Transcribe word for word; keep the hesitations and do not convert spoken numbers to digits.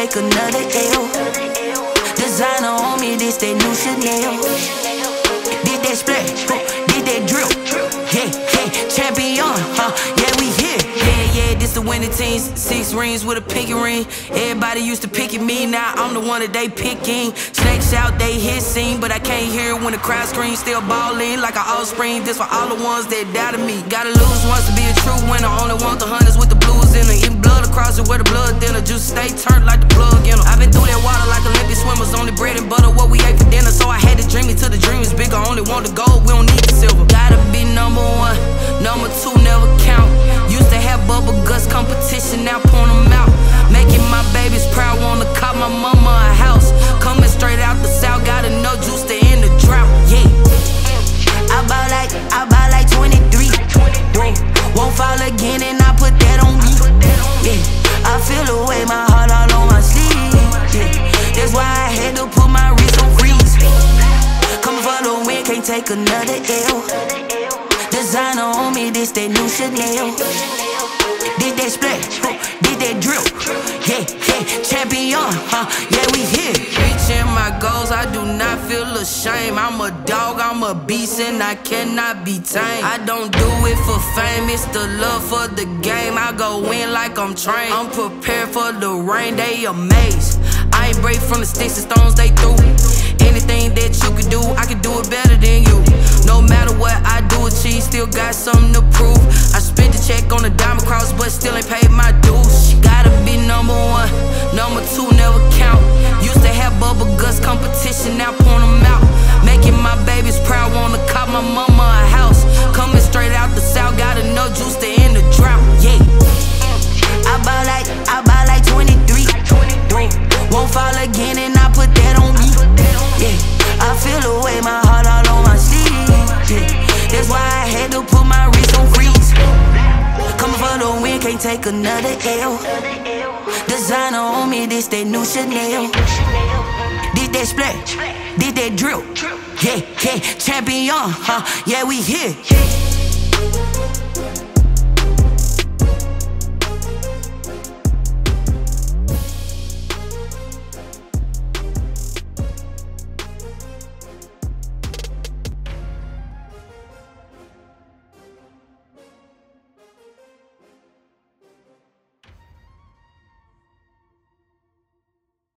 take another L. Designer on me, this that new Chanel. Did that splash, did that drill. Yeah, yeah, champion, huh? Yeah, we here. Yeah, yeah, this the winning team. Six rings with a pinky ring. Everybody used to pick at me, now I'm the one that they picking. Snakes out, they hit scene, but I can't hear it when the crowd screams. Still ballin' like an offspring. This for all the ones that doubted me. Gotta lose once to be a true winner. Only want the hunters with the blues in it. Eating blood across it where the blood thinner. Just stay turned like the plug in 'em. I've been through that water like Olympic swimmers. Only bread and butter, what we ate for dinner. So I had to dream it till the dream is bigger. Only want the gold, we don't need the silver. Gotta be number one, number two never count. Used to have bubble guts competition, now point them out. Making my babies proud, wanna cop my mama a house. Coming straight out the south, got enough juice to end the drought. Yeah, I buy like, I buy like twenty-three. Whoa, won't fall again and I put that on me. Yeah, I feel the way, my heart all on my sleeve. Yeah, that's why I had to put my wrist on freeze. Coming for the win, can't take another L. Designer on me, this that new Chanel. Did that splash, did that drill. Yeah, yeah, champion, huh? Yeah, we here. Reaching my goals, I do not feel ashamed. I'm a dog, I'm a beast, and I cannot be tamed. I don't do it for fame, it's the love for the game. I go in like I'm trained. I'm prepared for the rain, they amazed. I ain't brave from the sticks and stones they threw. Anything that you can do, I can do it better than you. No matter what I do, achieve, still got something to prove. I spent the check on the diamond cross, but still ain't paid my dues. Gotta be number one, number two never count. Used to have bubble guts competition, now point them out. Making my babies proud, wanna cop my mama a house. Coming straight out the south, got enough juice to end the drought. Yeah, I buy like, I buy like twenty-three. Won't fall again and I put that on me. Yeah, I feel the way, my heart all on my sleeve. Yeah, that's why I had to put my wrist on freeze. Coming for the win, can't take another L. Designer on me, this that new Chanel. Did that splash, did that drill. Yeah, yeah, champion, huh? Yeah, we here.